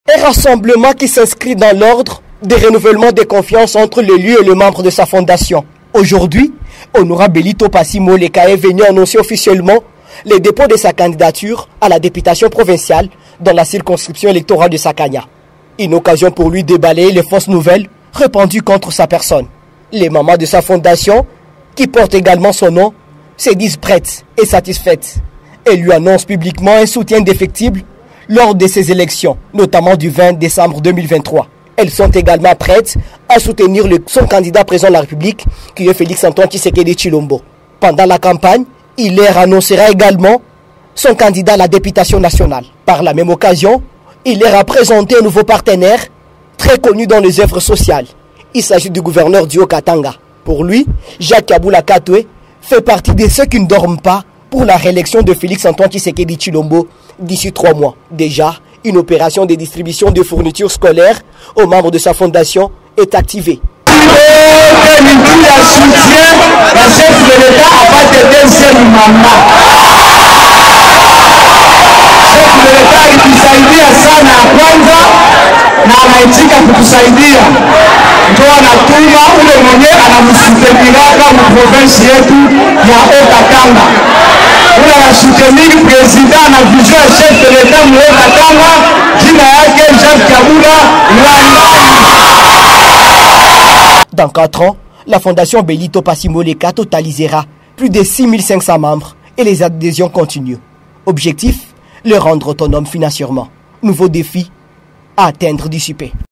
Un rassemblement qui s'inscrit dans l'ordre des renouvellements des confiances entre l'élu et le membre de sa fondation. Aujourd'hui, Honorable Belito Passy Moleka est venu annoncer officiellement le dépôt de sa candidature à la députation provinciale dans la circonscription électorale de Sakanya. Une occasion pour lui de balayer les fausses nouvelles répandues contre sa personne. Les mamans de sa fondation, qui portent également son nom, se disent prêtes et satisfaites et lui annoncent publiquement un soutien indéfectible lors de ces élections, notamment du 20 décembre 2023. Elles sont également prêtes à soutenir son candidat président de la République, qui est Félix-Antoine Tshisekedi Tshilombo. Pendant la campagne, il leur annoncera également son candidat à la députation nationale. Par la même occasion, il leur a présenté un nouveau partenaire très connu dans les œuvres sociales. Il s'agit du gouverneur du Haut-Katanga. Pour lui, Jacques Kabula Katwe fait partie de ceux qui ne dorment pas pour la réélection de Félix-Antoine Tshisekedi Tshilombo d'ici 3 mois. Déjà, une opération de distribution de fournitures scolaires aux membres de sa fondation est activée. Dans 4 ans, la fondation Belito Passy Moleka totalisera plus de 6500 membres et les adhésions continuent. Objectif, le rendre autonome financièrement. Nouveau défi à atteindre d'ici peu.